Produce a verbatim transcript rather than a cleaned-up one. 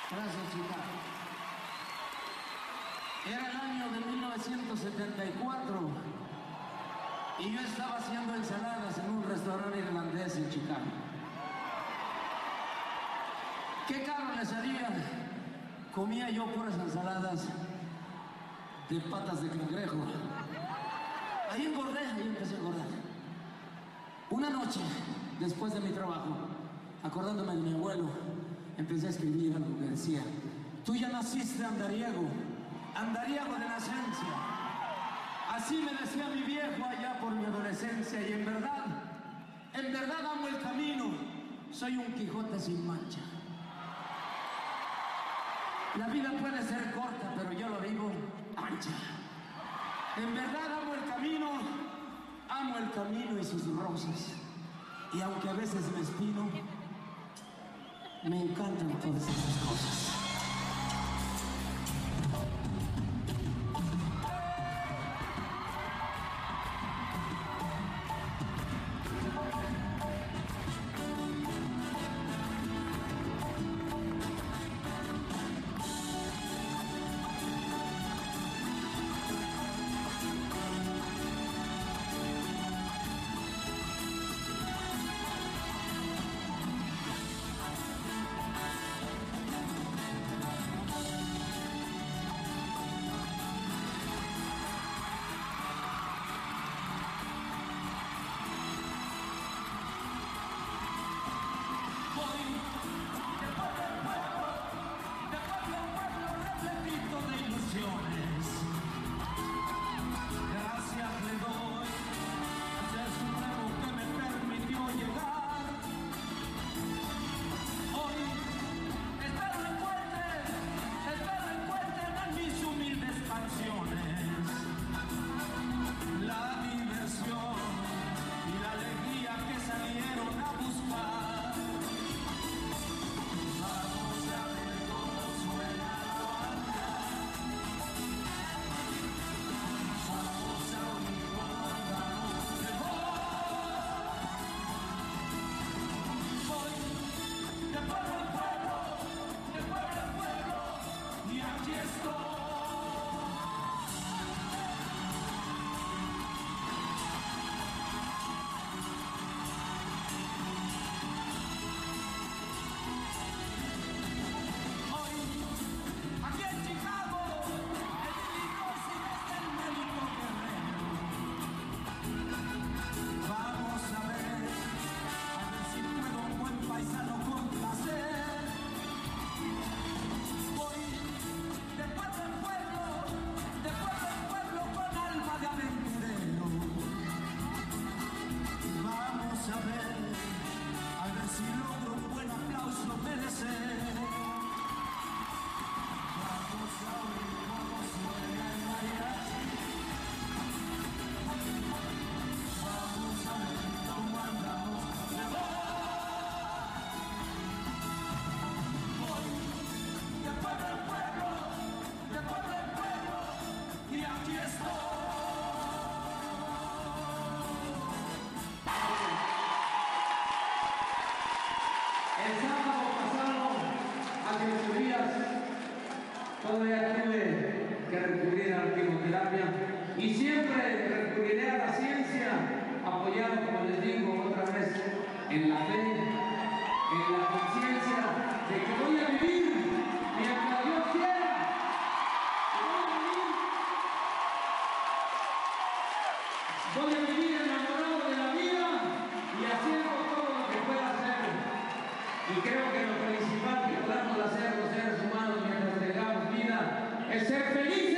Gracias, chica. Era el año de mil novecientos setenta y cuatro y yo estaba haciendo ensaladas en un restaurante irlandés en Chicago. ¿Qué caro les haría? Comía yo puras ensaladas de patas de cangrejo. Ahí engordé, ahí empecé a engordar. Una noche, después de mi trabajo, acordándome de mi abuelo, empecé a escribir algo que decía: tú ya naciste andariego, andariego de nacencia. Así me decía mi viejo allá por mi adolescencia, y en verdad, en verdad amo el camino. Soy un Quijote sin mancha. La vida puede ser corta, pero yo la vivo ancha. En verdad amo el camino, amo el camino y sus rosas. Y aunque a veces me espino, me encantan todas esas cosas. Todavía tuve que recurrir a la quimioterapia y siempre recurriré a la ciencia, apoyado, como les digo otra vez, en la fe, en la conciencia de que voy a vivir mientras Dios quiera. Voy a vivir, voy a vivir enamorado de la vida y haciendo todo lo que pueda hacer. Y creo que lo principal que podamos hacer los seres humanos mientras tengamos vida es ser felices.